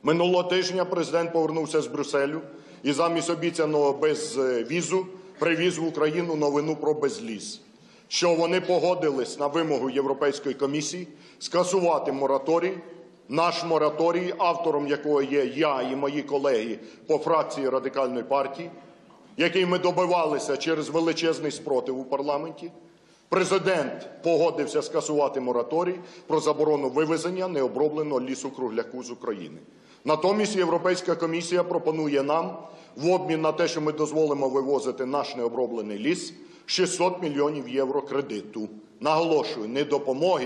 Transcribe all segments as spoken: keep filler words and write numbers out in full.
Минулого тижня Президент повернувся з Брюсселю і замість обіцяного безвізу привіз в Україну новину про безвіз, що вони погодились на вимогу Європейської комісії скасувати мораторій, наш мораторій, автором якого є я і мої колеги по фракції Радикальної партії, який ми добивалися через величезний спротив у парламенті. Президент погодився скасувати мораторій про заборону вивезення необробленого лісу-кругляку з України. Натомість Європейська комісія пропонує нам в обмін на те, що ми дозволимо вивозити наш необроблений ліс, шістсот мільйонів євро кредиту. Наголошую, не допомоги,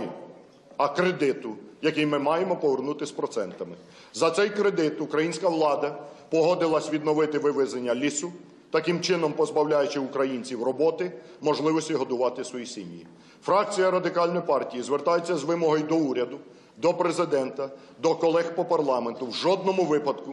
а кредиту, який ми маємо повернути з процентами. За цей кредит українська влада погодилась відновити вивезення лісу, таким чином позбавляючи українців роботи, можливості годувати свої сім'ї. Фракція Радикальної партії звертається з вимогою до уряду, до Президента, до колег по парламенту в жодному випадку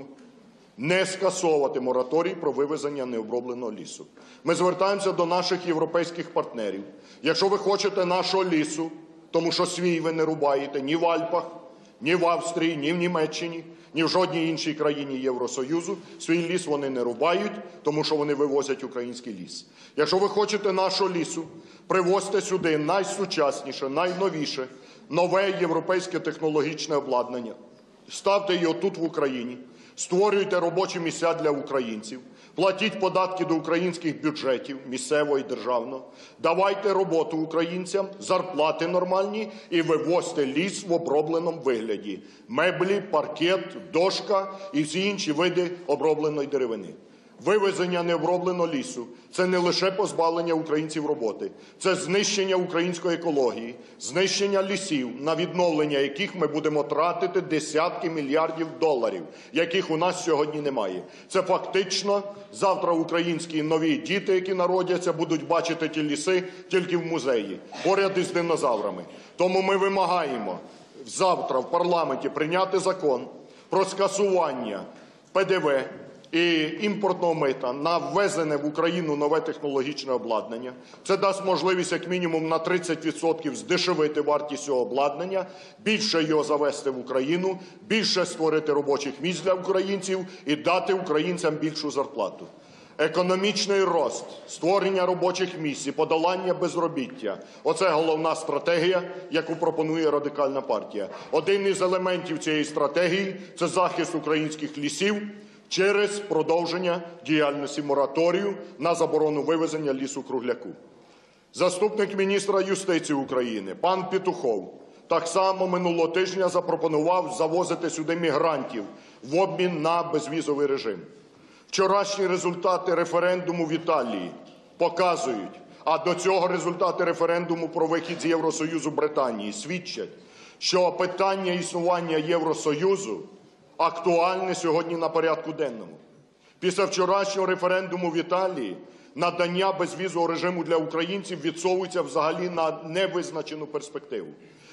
не скасовувати мораторій про вивезення необробленого лісу. Ми звертаємося до наших європейських партнерів. Якщо ви хочете нашого лісу, тому що свій ви не рубаєте ні в Альпах, ні в Австрії, ні в Німеччині, ні в жодній іншій країні Євросоюзу, свій ліс вони не рубають, тому що вони вивозять український ліс. Якщо ви хочете нашого лісу, привозьте сюди найсучасніше, найновіше, нове європейське технологічне обладнання. Ставте його тут в Україні, створюйте робочі місця для українців, платіть податки до українських бюджетів, місцевого і державного, давайте роботу українцям, зарплати нормальні і вивозьте ліс в обробленому вигляді. Меблі, паркет, дошка і всі інші види обробленої деревини. Вивезення необробленого лісу – це не лише позбавлення українців роботи, це знищення української екології, знищення лісів, на відновлення яких ми будемо тратити десятки мільярдів доларів, яких у нас сьогодні немає. Це фактично завтра українські нові діти, які народяться, будуть бачити ті ліси тільки в музеї, поряд із динозаврами. Тому ми вимагаємо завтра в парламенті прийняти закон про скасування Пе Де Ве і імпортного мита на ввезене в Україну нове технологічне обладнання. Це дасть можливість як мінімум на тридцять відсотків здешевити вартість цього обладнання, більше його завести в Україну, більше створити робочих місць для українців і дати українцям більшу зарплату. Економічний рост, створення робочих місць і подолання безробіття – оце головна стратегія, яку пропонує Радикальна партія. Один із елементів цієї стратегії – це захист українських лісів через продовження діяльності мораторію на заборону вивезення лісу-кругляку. Заступник міністра юстиції України пан Петухов так само минулого тижня запропонував завозити сюди мігрантів в обмін на безвізовий режим. Вчорашні результати референдуму в Італії показують, а до цього результати референдуму про вихід з Євросоюзу Британії свідчать, що питання існування Євросоюзу актуальне сьогодні на порядку денному. Після вчорашнього референдуму в Італії надання безвізового режиму для українців відсовується взагалі на невизначену перспективу.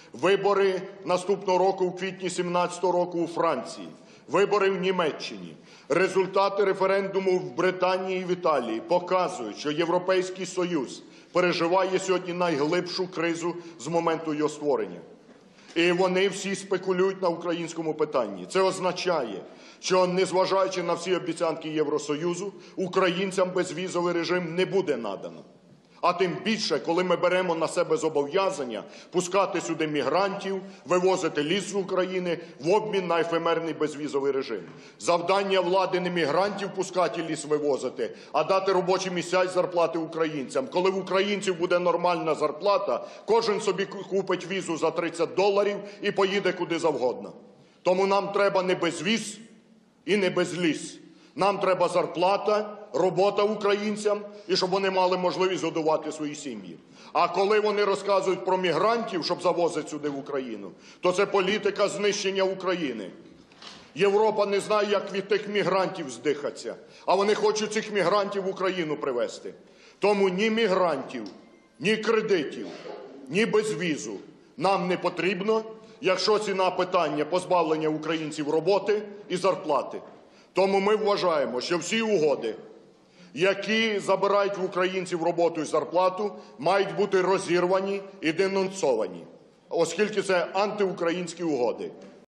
Вибори наступного року, у квітні сімнадцятого року у Франції, вибори в Німеччині, результати референдуму в Британії і в Італії показують, що Європейський Союз переживає сьогодні найглибшу кризу з моменту його створення. І вони всі спекулюють на українському питанні. Це означає, що, незважаючи на всі обіцянки Євросоюзу, українцям безвізовий режим не буде надано. А тим більше, коли ми беремо на себе зобов'язання пускати сюди мігрантів, вивозити ліс з України в обмін на ефемерний безвізовий режим. Завдання влади не мігрантів пускати ліс вивозити, а дати робочі місця і зарплати українцям. Коли в українців буде нормальна зарплата, кожен собі купить візу за тридцять доларів і поїде куди завгодно. Тому нам треба не безвіз і не безліс. Нам треба зарплата, робота українцям, і щоб вони мали можливість годувати свої сім'ї. А коли вони розказують про мігрантів, щоб завозити сюди в Україну, то це політика знищення України. Європа не знає, як від тих мігрантів здихатися, а вони хочуть цих мігрантів в Україну привезти. Тому ні мігрантів, ні кредитів, ні безвізу нам не потрібно, якщо ціна питання позбавлення українців роботи і зарплати. Тому ми вважаємо, що всі угоди, які забирають в українців роботу і зарплату, мають бути розірвані і денонсовані, оскільки це антиукраїнські угоди.